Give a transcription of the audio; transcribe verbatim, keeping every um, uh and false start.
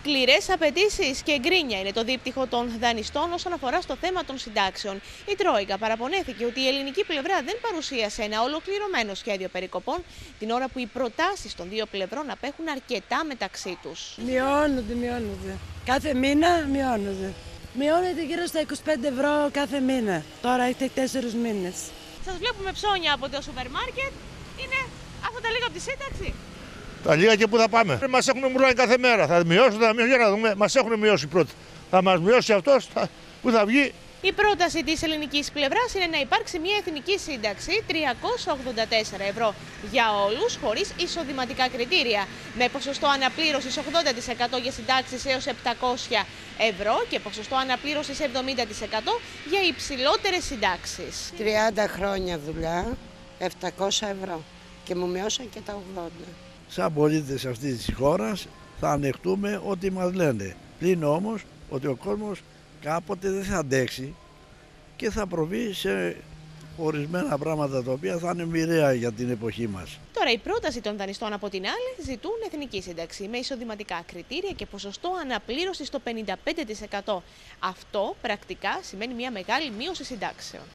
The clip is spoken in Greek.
Σκληρές απαιτήσεις και γκρίνια είναι το δίπτυχο των δανειστών όσον αφορά στο θέμα των συντάξεων. Η Τρόικα παραπονέθηκε ότι η ελληνική πλευρά δεν παρουσίασε ένα ολοκληρωμένο σχέδιο περικοπών, την ώρα που οι προτάσεις των δύο πλευρών απέχουν αρκετά μεταξύ τους. Μειώνονται, μειώνονται. Κάθε μήνα μειώνονται. Μειώνεται γύρω στα είκοσι πέντε ευρώ κάθε μήνα. Τώρα έχετε τέσσερις μήνες. Σας βλέπουμε ψώνια από το σούπερ μάρκετ. Είναι αυτά τα λίγα από τη σύνταξη. Τα λίγα και πού θα πάμε. Μας έχουν μουρλάνει κάθε μέρα. Θα μειώσουν, θα μειώσουν, για να δούμε. Μας έχουν μειώσει πρώτα. Θα μας μειώσει αυτός, θα... πού θα βγει. Η πρόταση της ελληνικής πλευράς είναι να υπάρξει μια εθνική σύνταξη τριακόσια ογδόντα τέσσερα ευρώ για όλους, χωρίς εισοδηματικά κριτήρια, με ποσοστό αναπλήρωσης ογδόντα τοις εκατό για συντάξεις έως επτακόσια ευρώ και ποσοστό αναπλήρωσης εβδομήντα τοις εκατό για υψηλότερες συντάξεις. τριάντα χρόνια δουλειά, επτακόσια ευρώ και μου μειώσαν και τα ογδόντα. Σαν πολίτες αυτής της χώρας θα ανεχτούμε ό,τι μας λένε. Πλην όμως ότι ο κόσμος κάποτε δεν θα αντέξει και θα προβεί σε ορισμένα πράγματα τα οποία θα είναι μοιραία για την εποχή μας. Τώρα η πρόταση των δανειστών από την άλλη ζητούν εθνική σύνταξη με εισοδηματικά κριτήρια και ποσοστό αναπλήρωσης στο πενήντα πέντε τοις εκατό. Αυτό πρακτικά σημαίνει μια μεγάλη μείωση συντάξεων.